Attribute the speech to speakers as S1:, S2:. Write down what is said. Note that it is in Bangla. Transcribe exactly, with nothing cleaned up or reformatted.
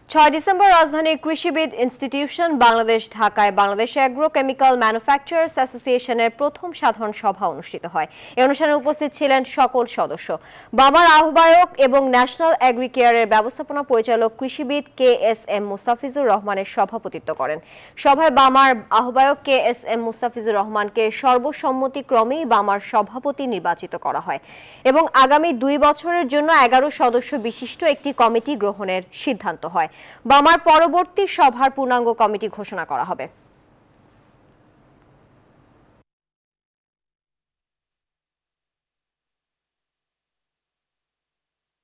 S1: ছয় ডিসেম্বর রাজধানীর কৃষিবিদ ইনস্টিটিউশন বাংলাদেশ ঢাকায় বাংলাদেশ অ্যাগ্রো কেমিক্যাল ম্যানুফ্যাকচারার্স অ্যাসোসিয়েশনের প্রথম সাধারণ সভা অনুষ্ঠিত হয়। এই অনুষ্ঠানে উপস্থিত ছিলেন সকল সদস্য। বামার আহ্বায়ক এবং ন্যাশনাল এগ্রিকেয়ারের ব্যবস্থাপনা পরিচালক কৃষিবিদ কে এস এম মুস্তাফিজুর রহমানের সভাপতিত্ব করেন। সভায় বামার আহ্বায়ক কে এস এম মুস্তাফিজুর রহমানকে সর্বসম্মতিক্রমেই বামার সভাপতি নির্বাচিত করা হয় এবং আগামী দুই বছরের জন্য এগারো সদস্য বিশিষ্ট একটি কমিটি গ্রহণের সিদ্ধান্ত হয়। বামার পরবর্তী সভার পূর্ণাঙ্গ কমিটি ঘোষণা করা হবে।